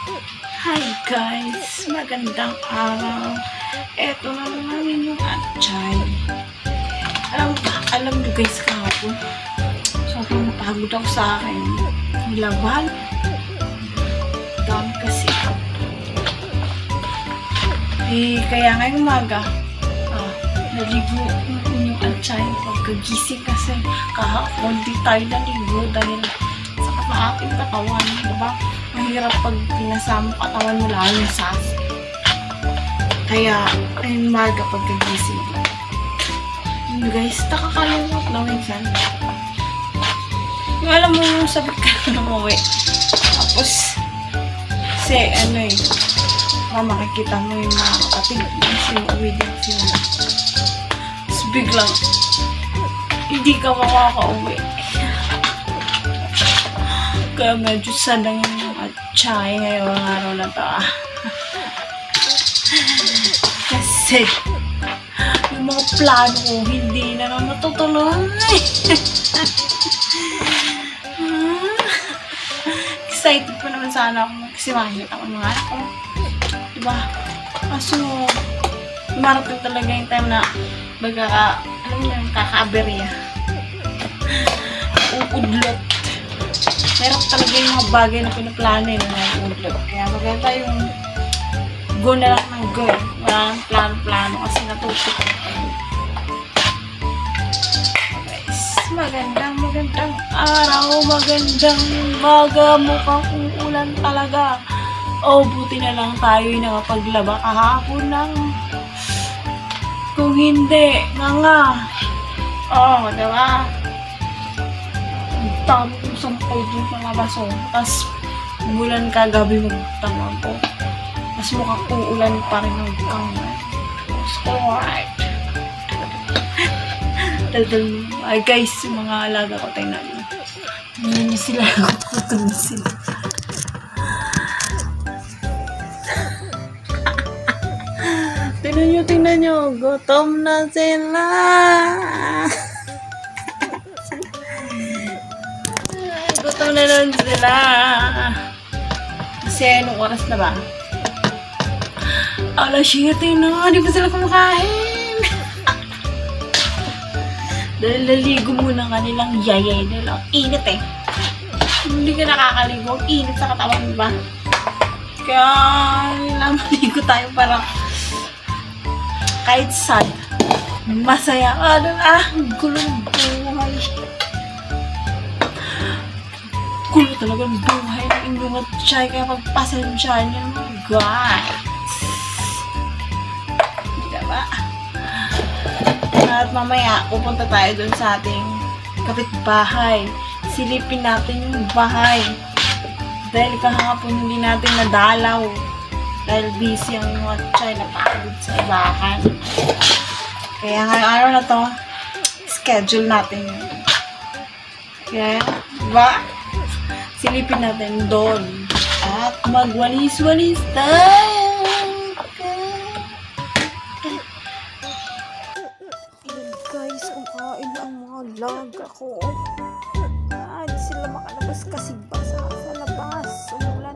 Hi guys! Magandang araw. Eto na namin yung atchay. Alam nyo guys, kahapon sobrang napagod ako sa akin. Nilaban. Dami kasi. Kaya ngayong umaga, naligo yung atchay pagkagising kasi kahapon di tayo naligo dahil sakit na aking katawan. Diba? Mahirap pag pinasama katawan mo lang yung sas. Kaya, ayun umaga pagkagising. Yun guys, nakakalungkot na minsan. Yung alam mo yung sabit ka na umuwi. Tapos, kasi makikita mo yung mga kapatid. Kasi uwi din sila. Tapos biglang, hindi ka makakauwi. Kaya medyo sadang yung atchay ngayong araw na to. Kasi yung mga plano ko hindi na natutuloy. Excited pa naman sana ako kasi makikita ko mga anak ko. Diba? Kaso marating talaga yung time na kaka-aberya. Uudlot. Meron talaga yung mga bagay na pinaplano yun na uudlot. Kaya maganda yung go na lang ng go. Walang plano-plano kasi natutok. Guys, magandang araw, magandang umaga, mukhang uulan talaga. Buti na lang tayo'y nakapaglaba kahapon ng kung hindi, nga. Diba? Ang dami kong sampay dun mga baso. Tapos, umulan kagabi magtama po. Mas mukhang uulan pa rin ng bukang. So, alright. Daldal mo. Ay guys, yung mga alaga ko tayo namin. Hindi sila. Gutom na sila. Tingnan nyo. Gutom na sila. Gutom na nun sila. Kasi anong oras na ba? Alas 7 na, di ba sila kumakain? Dahil naligo muna kanilang yayay dahil ang init eh. Hindi ka nakakaligo, ang init sa katawan, di ba? Kaya maligo tayo para kahit sad, masaya. Gulo ng buhay. Gulo talaga ng buhay ng inyong atchay, kaya pagpasensya niyo mga guys. At mamaya, pupunta tayo dun sa ating kapitbahay. Silipin natin yung bahay. Dahil kahapon hindi natin nadalaw. Dahil busy ang mga atchay na pagod sa ibahan. Kaya ngayong araw na to, schedule natin yun. Kaya, diba? Silipin natin doon. At magwalis-walis tayo. Guys, kumakain ang mga laga ko. Hindi sila makalabas kasi basa sa labas.